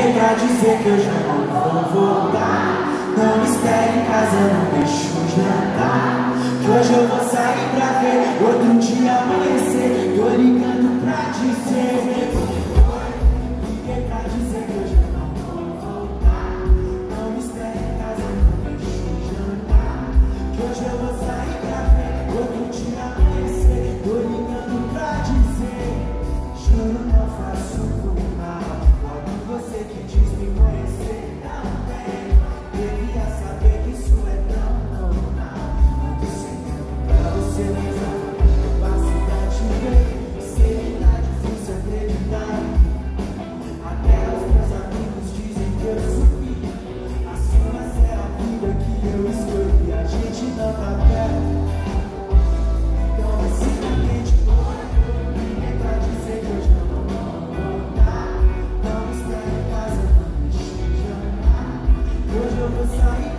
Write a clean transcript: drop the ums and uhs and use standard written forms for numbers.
liguei pra dizer que eu já não vou voltar. Não me espere em casa, não deixo jantar, que hoje eu vou sair pra ver outro dia amanhecer. Tô ligando pra dizer, liguei pra dizer que eu já não vou voltar. Não me espere em casa, não deixo jantar, que hoje eu vou sair pra ver outro dia amanhecer. Tô ligando pra dizer, juro não faço por mal. Logo você que diz me conhecer também, devia saber que isso é tão normal. Muito sem tempo pra você mesmo, eu passo pra te ver. Sei que tá difícil acreditar, até os meus amigos dizem que eu subi. Assim mas é a vida que eu escolhi, a gente não tá perto. Então vai se mente, ninguém pra dizer que eu já não vou voltar. Não me espere em casa, não deixe de amar, hoje eu vou sair